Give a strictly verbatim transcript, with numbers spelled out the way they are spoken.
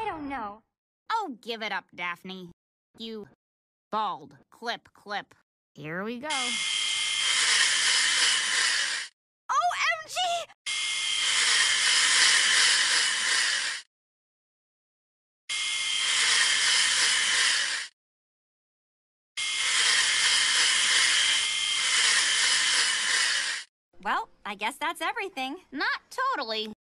don't know. Oh, give it up, Daphne. You bald. Clip, clip. Here we go. O M G! Well, I guess that's everything. Not totally.